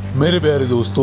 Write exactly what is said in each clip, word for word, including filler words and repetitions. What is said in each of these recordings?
मेरे प्यारे दोस्तों,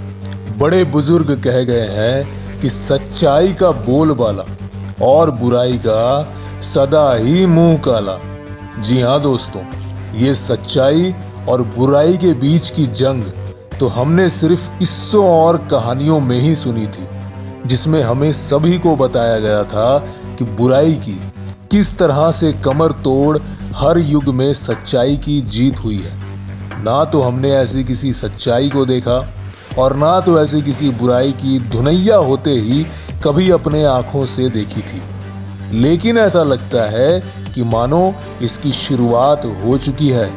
बड़े बुजुर्ग कह गए हैं कि सच्चाई का बोलबाला और बुराई का सदा ही मुंह काला। जी हाँ दोस्तों, ये सच्चाई और बुराई के बीच की जंग तो हमने सिर्फ किस्सों और कहानियों में ही सुनी थी, जिसमें हमें सभी को बताया गया था कि बुराई की किस तरह से कमर तोड़ हर युग में सच्चाई की जीत हुई है। ना तो हमने ऐसी किसी सच्चाई को देखा और ना तो ऐसी किसी बुराई की धुनैया होते ही कभी अपने आंखों से देखी थी, लेकिन ऐसा लगता है कि मानो इसकी शुरुआत हो चुकी है।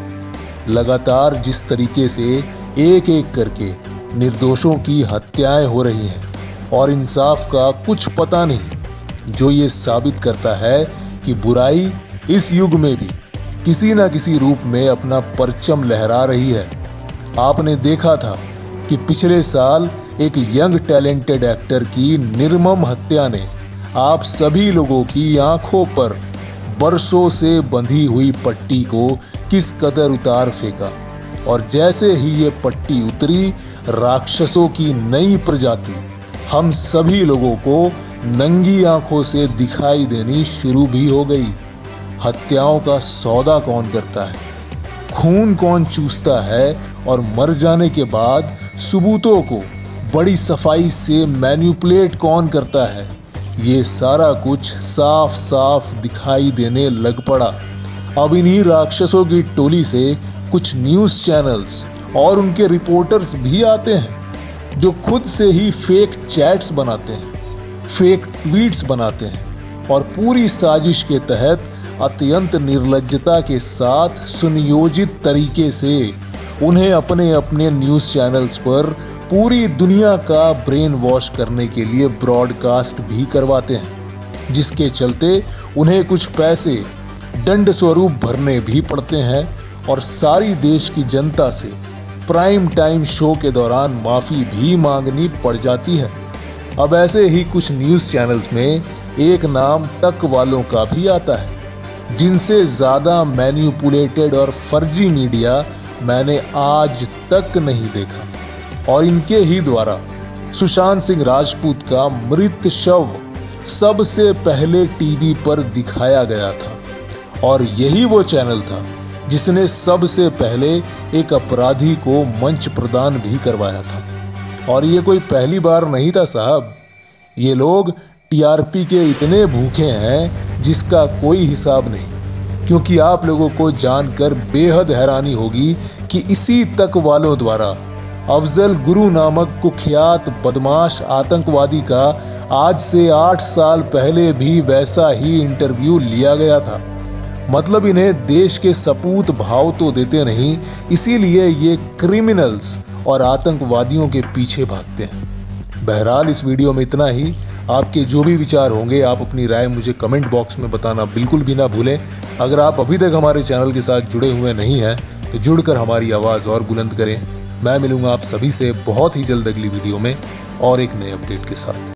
लगातार जिस तरीके से एक एक करके निर्दोषों की हत्याएं हो रही हैं और इंसाफ का कुछ पता नहीं, जो ये साबित करता है कि बुराई इस युग में भी किसी न किसी रूप में अपना परचम लहरा रही है। आपने देखा था कि पिछले साल एक यंग टैलेंटेड एक्टर की निर्मम हत्या ने आप सभी लोगों की आंखों पर बरसों से बंधी हुई पट्टी को किस कदर उतार फेंका, और जैसे ही ये पट्टी उतरी, राक्षसों की नई प्रजाति हम सभी लोगों को नंगी आंखों से दिखाई देनी शुरू भी हो गई। हत्याओं का सौदा कौन करता है, खून कौन चूसता है और मर जाने के बाद सबूतों को बड़ी सफाई से मैनिपुलेट कौन करता है, ये सारा कुछ साफ साफ दिखाई देने लग पड़ा। अब इन्हीं राक्षसों की टोली से कुछ न्यूज़ चैनल्स और उनके रिपोर्टर्स भी आते हैं, जो खुद से ही फेक चैट्स बनाते हैं, फेक ट्वीट्स बनाते हैं और पूरी साजिश के तहत अत्यंत निर्लज्जता के साथ सुनियोजित तरीके से उन्हें अपने अपने न्यूज़ चैनल्स पर पूरी दुनिया का ब्रेन वॉश करने के लिए ब्रॉडकास्ट भी करवाते हैं, जिसके चलते उन्हें कुछ पैसे दंड स्वरूप भरने भी पड़ते हैं और सारी देश की जनता से प्राइम टाइम शो के दौरान माफ़ी भी मांगनी पड़ जाती है। अब ऐसे ही कुछ न्यूज़ चैनल्स में एक नाम तक वालों का भी आता है, जिनसे ज़्यादा मैनिपुलेटेड और फर्जी मीडिया मैंने आज तक नहीं देखा। और इनके ही द्वारा सुशांत सिंह राजपूत का मृत शव सबसे पहले टीवी पर दिखाया गया था, और यही वो चैनल था जिसने सबसे पहले एक अपराधी को मंच प्रदान भी करवाया था। और ये कोई पहली बार नहीं था साहब, ये लोग टीआरपी के इतने भूखे हैं जिसका कोई हिसाब नहीं। क्योंकि आप लोगों को जानकर बेहद हैरानी होगी कि इसी तक वालों द्वारा अफजल गुरु नामक कुख्यात बदमाश आतंकवादी का आज से आठ साल पहले भी वैसा ही इंटरव्यू लिया गया था। मतलब इन्हें देश के सपूत भाव तो देते नहीं, इसीलिए ये क्रिमिनल्स और आतंकवादियों के पीछे भागते हैं। बहरहाल इस वीडियो में इतना ही। आपके जो भी विचार होंगे आप अपनी राय मुझे कमेंट बॉक्स में बताना बिल्कुल भी ना भूलें। अगर आप अभी तक हमारे चैनल के साथ जुड़े हुए नहीं हैं तो जुड़कर हमारी आवाज़ और बुलंद करें। मैं मिलूंगा आप सभी से बहुत ही जल्द अगली वीडियो में और एक नए अपडेट के साथ।